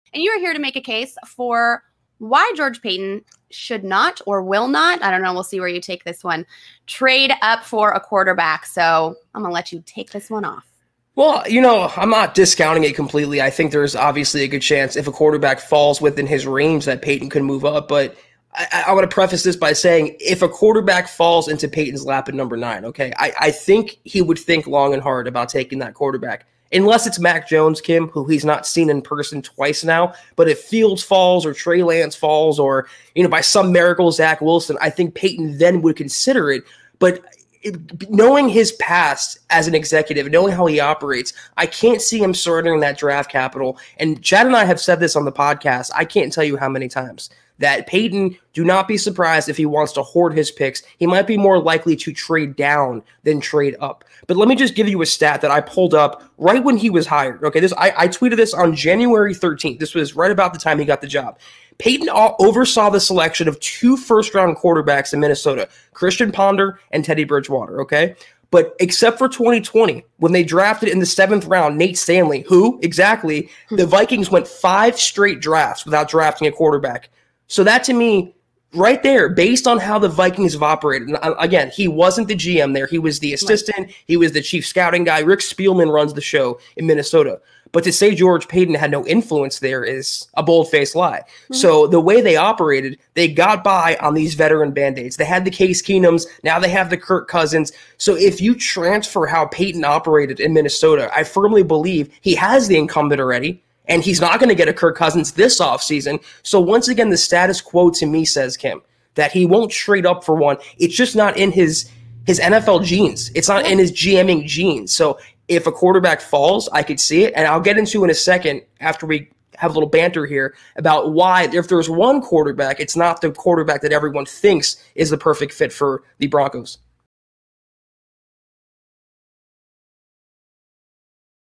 And you are here to make a case for why George Paton should not or will not, I don't know, we'll see where you take this one, trade up for a quarterback. So I'm going to let you take this one off. Well, I'm not discounting it completely. I think there's obviously a good chance if a quarterback falls within his range that Paton could move up. But I want to preface this by saying if a quarterback falls into Paton's lap at number 9, okay, I think he would think long and hard about taking that quarterback. Unless it's Mac Jones, Kim, who he's not seen in person twice now. But if Fields falls or Trey Lance falls or, by some miracle, Zach Wilson, I think Paton then would consider it. But knowing his past as an executive, knowing how he operates, I can't see him surrendering that draft capital. And Chad and I have said this on the podcast. I can't tell you how many times that Paton, do not be surprised if he wants to hoard his picks. He might be more likely to trade down than trade up. But let me just give you a stat that I pulled up right when he was hired. Okay, I tweeted this on January 13th. This was right about the time he got the job. Paton oversaw the selection of 2 first-round quarterbacks in Minnesota, Christian Ponder and Teddy Bridgewater, okay? But except for 2020, when they drafted in the 7th round Nate Stanley, who, exactly, the Vikings went 5 straight drafts without drafting a quarterback. So that, to me, right there, based on how the Vikings have operated, and again, he wasn't the GM there. He was the assistant. He was the chief scouting guy. Rick Spielman runs the show in Minnesota. But to say George Paton had no influence there is a bold-faced lie. Mm-hmm. So the way they operated, they got by on these veteran Band-Aids. They had the Case Keenums. Now they have the Kirk Cousins. So if you transfer how Paton operated in Minnesota, I firmly believe he has the incumbent already. And he's not going to get a Kirk Cousins this offseason. So once again, the status quo to me says, Kim, that he won't trade up for one. It's just not in his NFL genes. It's not in his GMing genes. So if a quarterback falls, I could see it. And I'll get into in a second after we have a little banter here about why if there's one quarterback, it's not the quarterback that everyone thinks is the perfect fit for the Broncos.